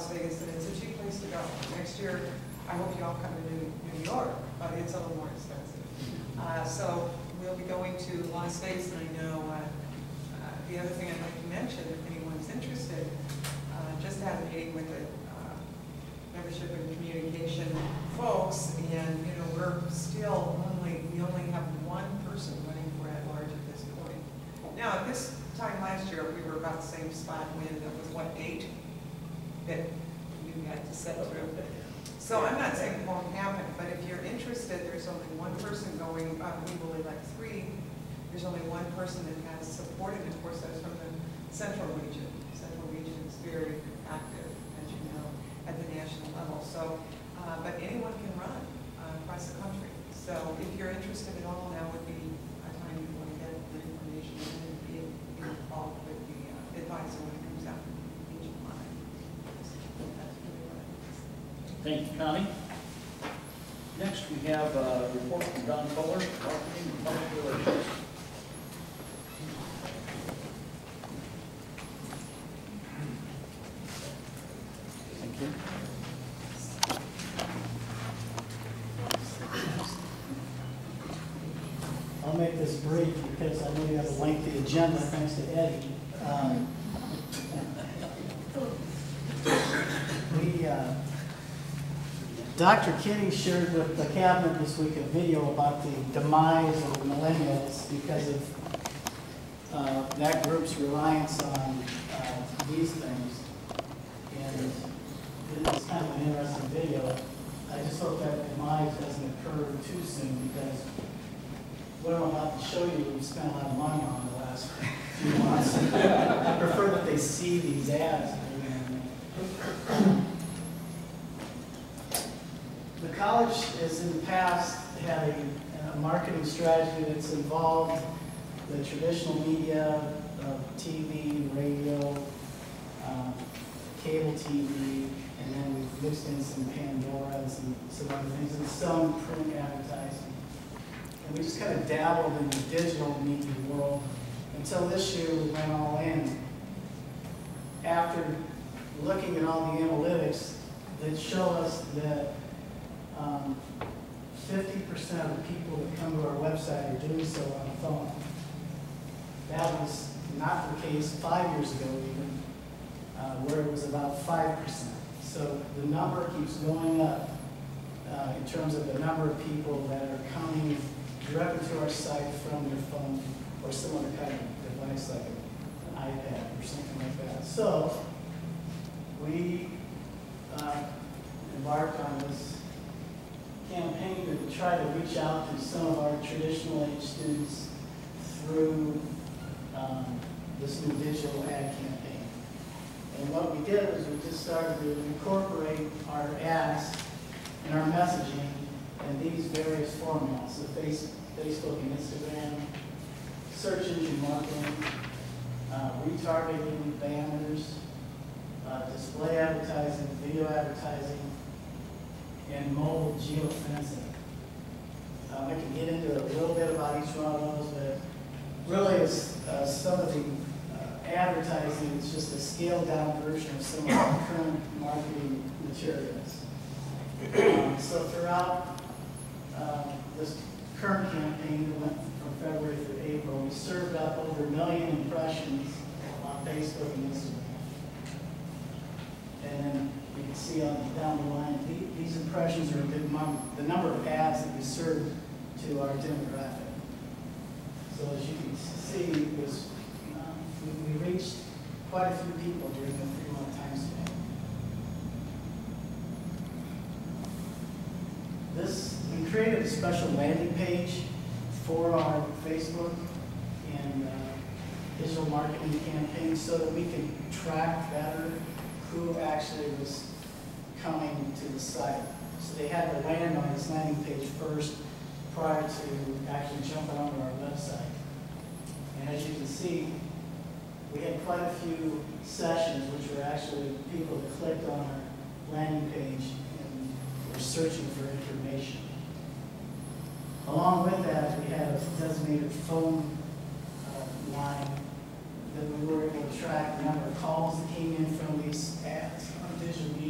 Las Vegas, and it's a cheap place to go. Next year, I hope you all come to New York, but it's a little more expensive. So we'll be going to Las Vegas, and I know the other thing I'd like to mention, if anyone's interested, just had a meeting with the membership and communication folks, and you know, we only have one person running for at large at this point. Now, at this time last year, we were about the same spot when it was what date that you had to set through. So I'm not saying it won't happen, but if you're interested, there's only one person going. We will elect 3. There's only one person that has supported, and of course that's from the Central Region. Central Region is very active, as you know, at the national level. So, but anyone can run across the country. So if you're interested at all, now would be a time you want to get the information and be involved with the advisor when it comes out in July. That's really what it is. Thank you, Connie. Next, we have a report from Don Fuller, Marketing and Public Relations. Thank you. I'll make this brief because I know you have a lengthy agenda, thanks to Eddie. Dr. Kitty shared with the cabinet this week a video about the demise of millennials because of that group's reliance on these things. And it's kind of an interesting video. I just hope that demise doesn't occur too soon because what I'm about to show you, we've spent a lot of money on the last few months. I prefer that they see these ads. The college has in the past had a marketing strategy that's involved the traditional media of TV, radio, cable TV, and then we've mixed in some Pandoras and some other things, and some print advertising. And we just kind of dabbled in the digital media world until this year we went all in. After looking at all the analytics that show us that 50% of the people that come to our website are doing so on the phone. That was not the case 5 years ago even, where it was about 5%. So the number keeps going up in terms of the number of people that are coming directly to our site from their phone or some other kind of device like an iPad or something like that. So we embarked on this campaign to try to reach out to some of our traditional age students through this new digital ad campaign. And what we did was we just started to incorporate our ads and our messaging in these various formats, so Facebook and Instagram, search engine marketing, retargeting banners, display advertising, video advertising, and mobile geofencing. I can get into a little bit about each one of those, but really it's some of the advertising is just a scaled down version of some of our current marketing materials. So throughout this current campaign that went from February through April, we served up over 1 million impressions on Facebook and Instagram. And then you can see down the line, these impressions are the number of ads that we served to our demographic. So as you can see, it was, we reached quite a few people during the 3-month time span. We created a special landing page for our Facebook and digital marketing campaign so that we can track better who actually was coming to the site. So they had to land on this landing page first prior to actually jumping onto our website. And as you can see, we had quite a few sessions which were actually people that clicked on our landing page and were searching for information. Along with that, we had a designated phone line that we were able to track the number of calls that came in from these ads on digital media.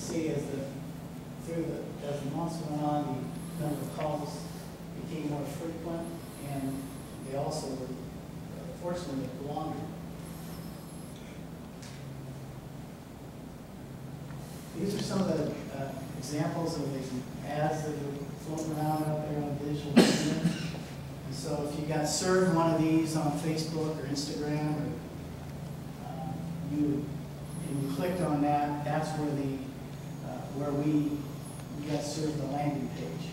see as as the months went on, the number of calls became more frequent, and they also were, fortunately, longer. These are some of the examples of the ads that are floating around out there on digital media. And so if you got served one of these on Facebook or Instagram, or and you clicked on that, that's where we got served the landing page.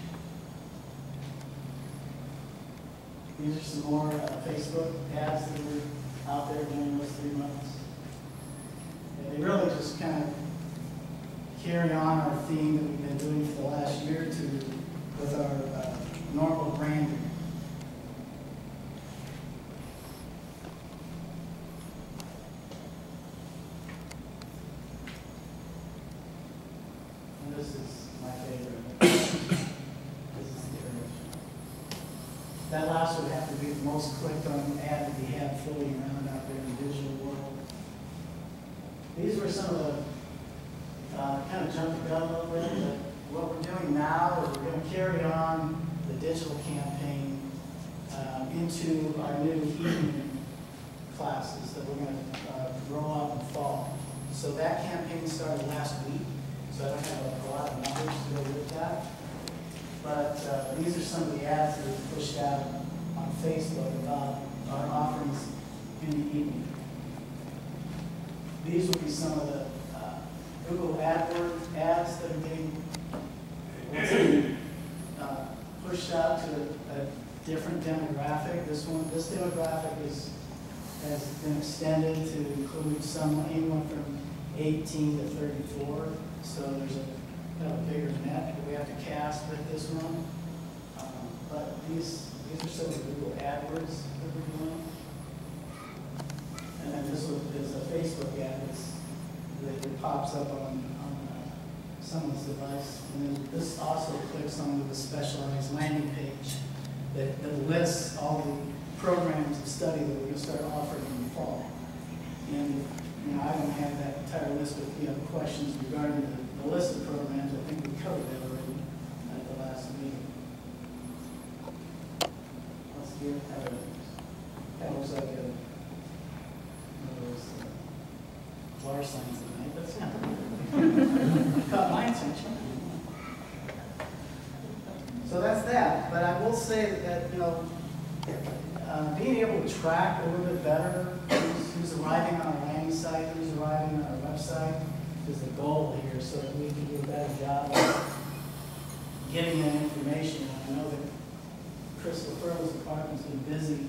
These are some more Facebook ads that were out there during those 3 months. And they really just kind of carry on our theme that we've been doing for the last year or two with our normal branding. And this is my favorite. This is the original. That last would have to be the most clicked on ad that we have floating around out there in the digital world. These were some of the kind of jumped the gun a little bit, but what we're doing now is we're going to carry on the digital campaign into our new evening classes that we're going to roll out in the fall. So that campaign started last week, so I don't have a lot of numbers to go with that. But these are some of the ads that we pushed out on Facebook about our offerings in the evening. These will be some of the Google AdWords ads that are being pushed out to a different demographic. This demographic has been extended to include anyone from 18 to 34. So there's a bigger net that we have to cast with this one. But these are some of the Google AdWords that we're doing. And then this one is a Facebook ad that pops up on someone's device. And then this also clicks onto the specialized landing page that lists all the programs of study that we're going to start offering in the fall. And I don't have that entire list, but if you have questions regarding the list of programs, I think we covered that already at the last meeting. Let's see how it looks. That looks like one of those bar signs tonight. That's not caught my attention. So that's that. But I will say that being able to track a little bit better who's arriving on our landing site, who's arriving on our website, is the goal here, so that we can do a better job of getting that information. I know that Crystal Furlow's department's been busy,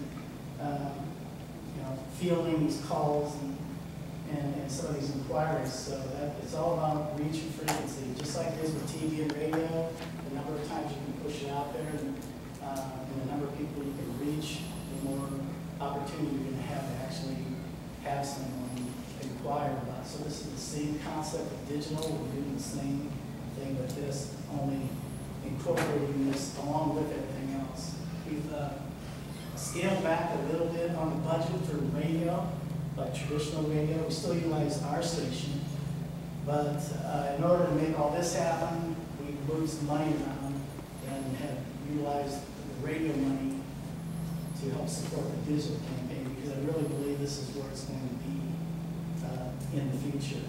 fielding these calls and some of these inquiries. So that it's all about reach and frequency, just like it is with TV and radio. The number of times you can push it out there, and the number of people you can reach, the more opportunity you're going to actually have someone inquire about. So this is the same concept of digital. We're doing the same thing with this, only incorporating this along with everything else. We've scaled back a little bit on the budget for radio, like traditional radio. We still utilize our station, but in order to make all this happen, we moved some money around and have utilized the radio money to help support the digital campaign, because I really believe this is where it's going to be in the future.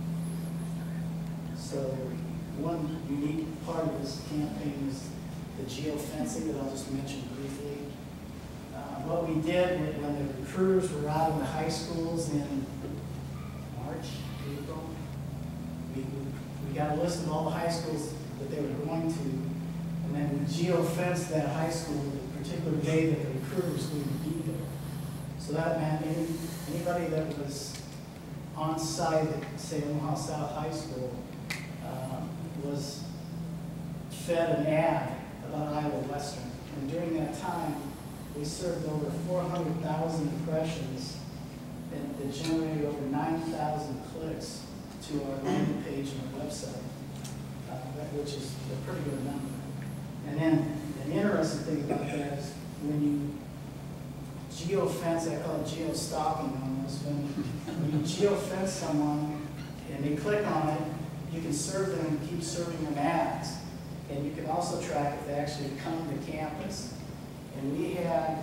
So one unique part of this campaign is the geofencing that I'll just mention briefly. What we did when the recruiters were out in the high schools in March, April, we got a list of all the high schools that they were going to, and then we geofenced that high school the particular day that the recruiter was going to be there. So that meant anybody that was on site at, say, Omaha South High School was fed an ad about Iowa Western. And during that time, we served over 400,000 impressions that generated over 9,000 clicks to our landing page on our website, which is a pretty good number. And then an interesting thing about that is when you geofence, I call it geostalking almost, when you geofence someone and they click on it you can serve them, keep serving them ads. And you can also track if they actually come to campus. And we had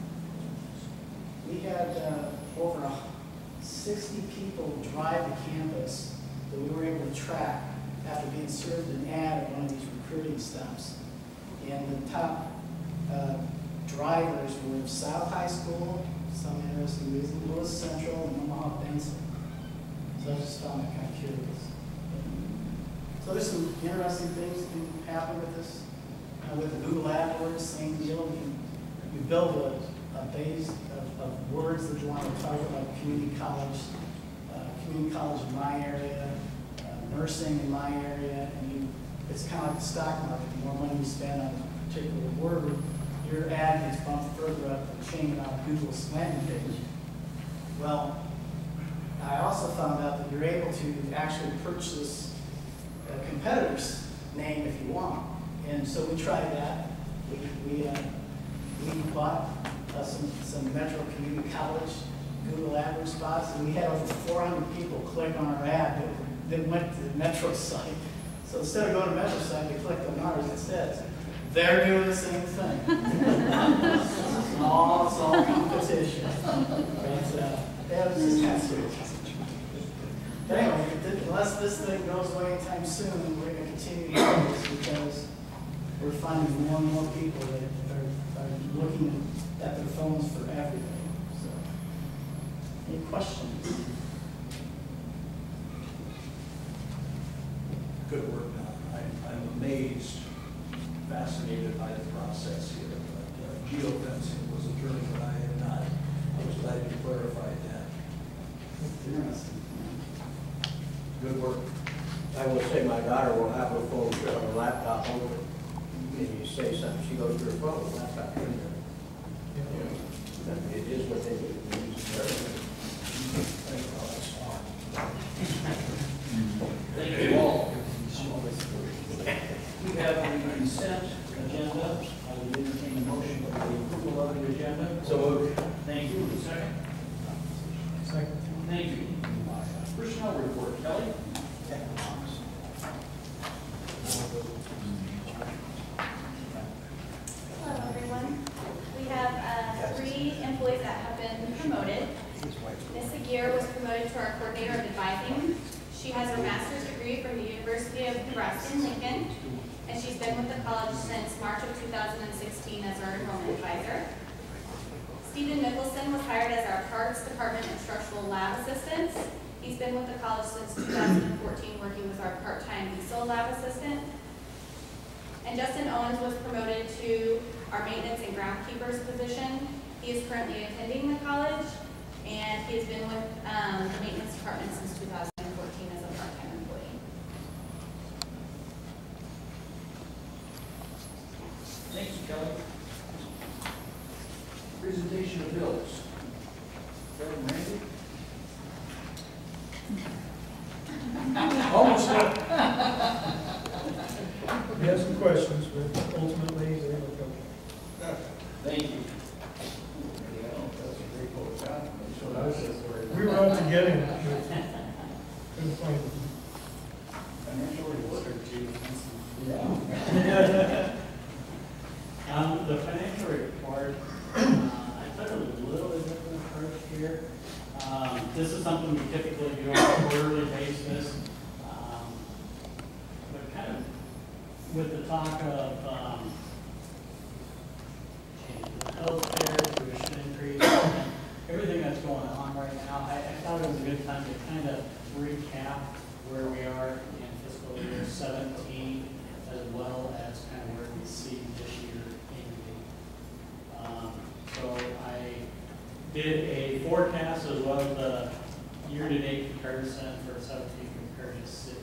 over 60 people drive to campus that we were able to track after being served an ad at one of these recruiting stops. And the top drivers were South High School, some interesting reason, Lewis Central, and Omaha Benson. So I just found that kind of curious. So there's some interesting things that can happen with this. With the Google AdWords, same deal. You build a base of words that you want to target, like community college in my area, nursing in my area, and it's kind of like the stock market. The more money you spend on a particular word, your ad gets bumped further up the chain on Google's landing page. Well, I also found out that you're able to actually purchase a competitor's name if you want. And so we tried that. We bought some Metro Community College Google AdWords spots, and we had over 400 people click on our ad that went to the Metro site. So instead of going to Metro site, they clicked on ours instead. They're doing the same thing. It's all competition. That was just kind of serious. But anyway, unless this thing goes away anytime soon, we're going to continue to do this because we're finding more and more people that are looking at their phones for everything. So, any questions? Good work, Don. I'm amazed, fascinated by the process here. But geofencing was a term that I had not. I was glad you clarified that. Interesting. Good work. I will say my daughter will have her phone on her laptop over, and you say something, she goes to her phone, laptop in there. It is what they do. They use it everywhere. Thank you all. We have the consent agenda. I will entertain a motion for the approval of the agenda. So moved. Thank you. Second? Second. Thank you. Personnel report, Kelly? Hello, everyone. We have 3 employees that have been promoted. Ms. Aguirre was promoted to our coordinator of advising. She has her master's degree from the University of Nebraska in Lincoln, and she's been with the college since March of 2016 as our enrollment advisor. Stephen Mickelson was hired as our Parks Department Instructional Lab Assistant. He's been with the college since 2014, working with our part-time diesel lab assistant. And Justin Owens was promoted to our maintenance and groundkeepers position. He is currently attending the college, and he has been with the maintenance department since 2014 as a part-time employee. Thank you, Kelly. Presentation of bills. Reverend Randy? Almost there. We have some questions, but ultimately, they're okay. Thank you. We were out to get him, but couldn't find him. Financial report. The financial report, I took a little bit different approach here. This is something we typically do on a quarterly basis. But kind of with the talk of healthcare, tuition increase, and everything that's going on right now, I thought it was a good time to kind of recap where we are in fiscal year 17, as well as kind of where we see this year ending. So I did a forecast as well as the year-to-date comparison for 17 compared to 16.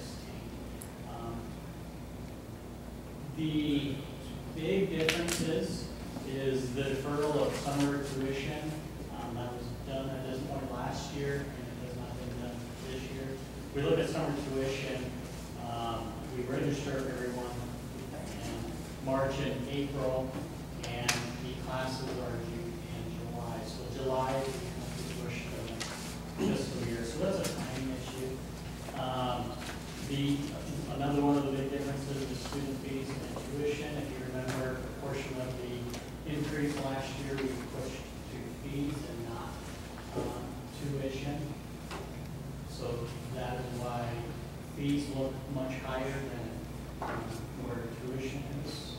The big difference is the deferral of summer tuition. That was done at this point last year, and it has not been done this year. We look at summer tuition, we register everyone in March and April, and the classes are due in July. So July, we have to push the fiscal year. So that's a timing issue. The Another one of the big differences is student fees and tuition. If you remember, a portion of the increase last year, we pushed to fees and not tuition. So that is why fees look much higher than where tuition is.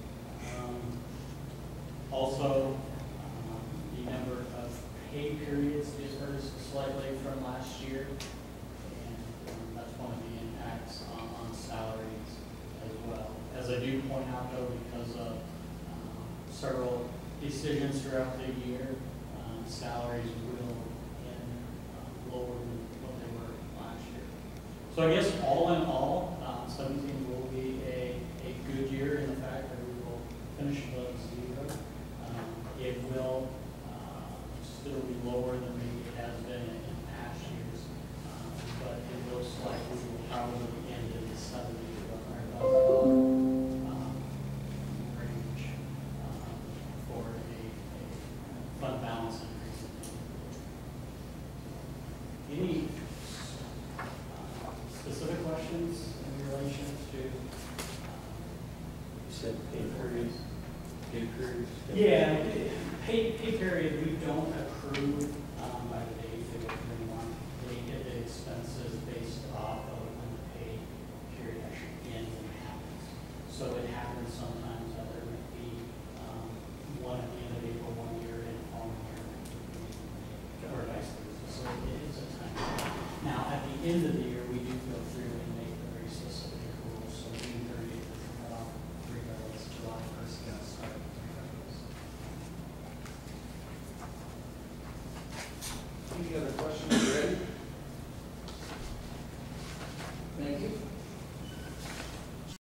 Also, the number of pay periods differs slightly from last year. And that's one of the impacts on salaries as well. As I do point out though, because of several decisions throughout the year, salaries will end lower than what they were last year. So I guess all in all, 17 will be a good year in the fact that we will finish above zero. It will still be lower than maybe it has been in past years, but it looks like we will probably end in the $70,000 range for a fund balance increase. Any specific questions in relation to? You said pay periods. Pay periods. Yeah, pay period, we don't accrue by the day they go through anyone. They get the expenses based off of when the pay period actually ends and happens. So it happens sometimes that there might be one at the end of April one year and the following year, or vice versa. So it is a time. Now, at the end of the year, we do go through and make the very specific rules. So June 30th is the cutoff, regardless, July 1st is the start, regardless. Any other questions, ready? Thank you.